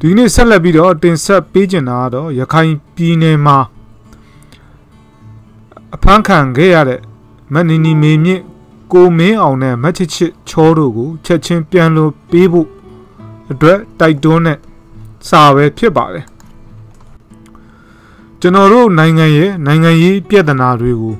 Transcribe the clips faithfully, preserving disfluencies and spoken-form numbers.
ဒီနေ့ဆက်လက်ပြီးတော့တင်ဆက်ပေးချင်တာကတော့ရခိုင်ပြည်နယ်မှာအဖမ်းခံခဲ့ရတဲ့မနီနီမေမြင့်ကိုမင်းအောင်နဲ့မချစ်ချစ်ချောတို့ကိုချက်ချင်းပြန်လို့ပေးဖို့အတွက်တိုက်တွန်းတဲ့စာပဲဖြစ်ပါတယ်ကျွန်တော်တို့နိုင်ငံရဲ့နိုင်ငံရေးပြဿနာတွေကို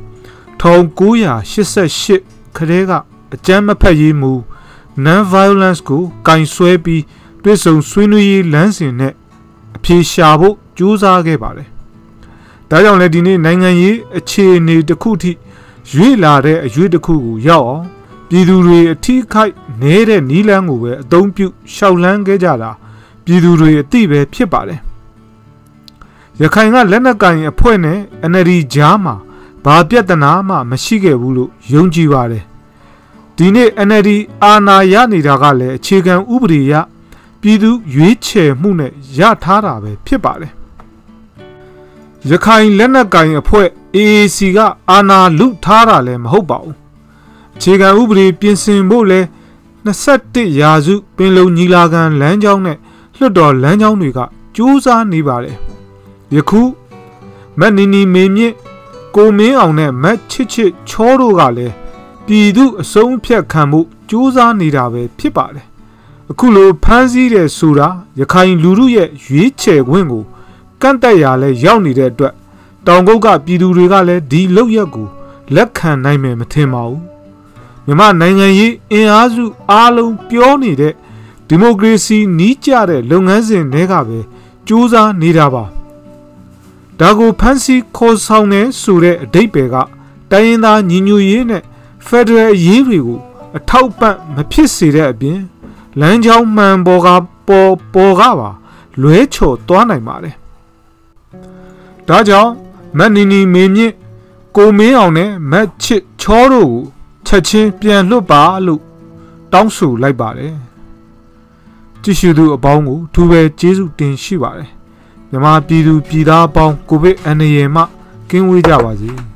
천구백팔십팔ခရဲကအကြမ်းမဖက်ရေးမူ non violence ကိုကင်ဆွဲပြီးတွဲဆုံဆွေးနွေးရေးလမ်းစဉ်နဲ့အပြေရှာဖို့ကြိုးစားခဲ့ပါတယ်။ဒါကြောင့်လည်းဒီနေ့နိုင်ငံရေးအခြေအနေတစ်ခုထိရွေ့လာတဲ့အရွေ့တစ်ခုကိုရောက်အောင်ပြည်သူတွေအထီးခိုက်နေတဲ့နီးလန်းကိုပဲအသုံးပြုရှောက်လန်းခဲ့ကြတာပြည်သူတွေအသိပဲဖြစ်ပါတယ်။ရခိုင်ကလက်နက်ကင်အဖွဲ့နဲ့ N L D ကြားမှာဘာပြဿနာမှမရှိခဲ့ဘူးလို့ယုံကြည်ပါတယ်။ဒီနေ့ N L D အာဏာရနေတာကလည်းအခြေခံဥပဒေရပြည်သူရွေးချယ်မှုနဲ့ရထားတာပဲဖြစ်ပါတယ်။ရခိုင်လက်နက်ကင်အဖွဲ့ A A C ကအာဏာလုထားတာလည်းမဟုတ်ပါဘူး။အခြေခံဥပဒေပြင်ဆင်ဖို့လဲ21ရာစုပင်လုံညီလာခံလမ်းကြောင်းနဲ့လွှတ်တော်လမ်းကြောင်းတွေကကြိုးစားနေပါတယ်။ယခုမနီနီမေမြင့်ကိုမင်းအောင်နဲ့မတ်ချစ်ချစ်ချောတို့ကလည်းပြည်သူအစုံဖြတ်ခံမှုကြိုးစားနေတာပဲဖြစ်ပါတယ်။အခုလိုဖမ်းဆီးတဲ့ဆိုတာရခိုင်လူထုရဲ့ရွေးချယ်ခွင့်ကိုကန့်တက်ရလဲရောက်နေတဲ့အတွက်တောင်ကုတ်ကပြည်သူတွေကလည်းဒီလောက်ရက်ကိုလက်ခံနိုင်မယ်မထင်ပါဘူး။မြန်မာနိုင်ငံရေးအင်အားစုအားလုံးပြောနေတဲ့ဒီမိုကရေစီနီးကျတဲ့လုပ်ငန်းစဉ်တွေကပဲကြိုးစားနေတာပါ။ဒါကိုဖမ်းဆီးခေါ်ဆောင်နေဆိုတဲ့အဓိပ္ပာယ်ကတိုင်းရင်းသားညီညွတ်ရေးနဲ့ဖက်ဒရယ်အရေးတွေကိုအထောက်ပံ့မဖြစ်စေတဲ့အပြင်လမ်းကြောင်းမှန်ပေါ်ကပေါ်ပေါ်ကပါလွဲချော်သွားနိုင်ပါတယ်။ဒါကြောင့်မနီနီမေမြင့်ကိုမင်းအောင်နဲ့မတ်ချစ်ချောတို့ကိုချက်ချင်းပြန်လွတ်ပါလို့တောင်းဆိုလိုက်ပါတယ်။ကြည့်ရှုသူအပေါင်းကိုထူပဲကျေးဇူးတင်ရှိပါတယ်။မြန်မာပြည်သူပြည်သားအပေါင်းကိုဗစ်အန္တရာယ်မှကင်းဝေးကြပါစေ။